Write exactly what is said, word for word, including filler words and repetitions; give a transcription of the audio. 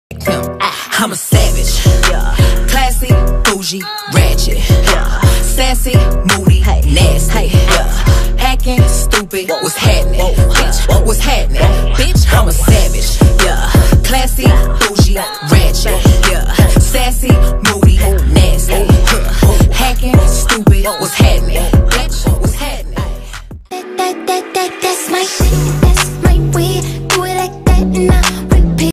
I'm a savage, yeah. Classy, bougie, ratchet, yeah. Sassy, moody, nasty, yeah. Hacking, stupid, what's happening? Bitch, what's happening? Bitch, I'm a savage, yeah.